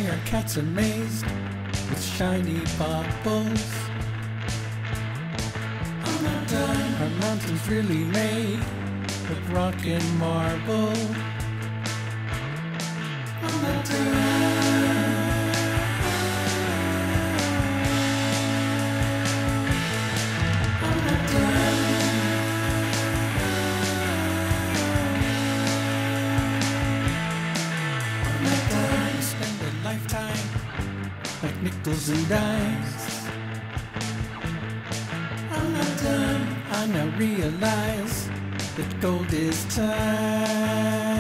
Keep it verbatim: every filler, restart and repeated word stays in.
are cats amazed with shiny baubles? I'm not done. Are mountains really made of rock and marble? I'm not done. I'm not done. I'm not done. Spend a lifetime like nickels and dimes. I'm not done. I now realize that gold is time.